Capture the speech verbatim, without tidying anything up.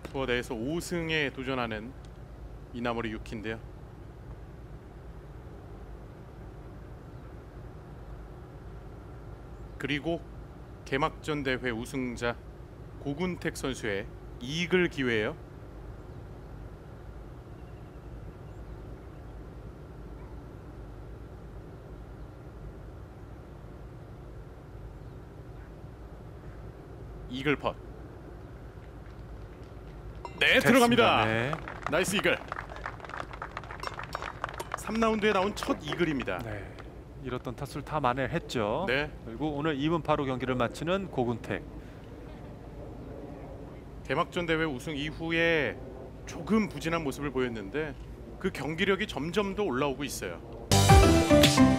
투어 대회에서 오 승에 도전하는 이나모리 유키인데요. 그리고 개막전 대회 우승자 고군택 선수의 이글 기회예요. 이글 펫. 네, 됐습니다. 들어갑니다. 네. 나이스 이글. 삼 라운드에 나온 첫 이글입니다. 네. 잃었던 타수를 다 만회했죠. 네. 그리고 오늘 이 분 파로 경기를 마치는 고군택. 개막전 대회 우승 이후에 조금 부진한 모습을 보였는데 그 경기력이 점점 더 올라오고 있어요.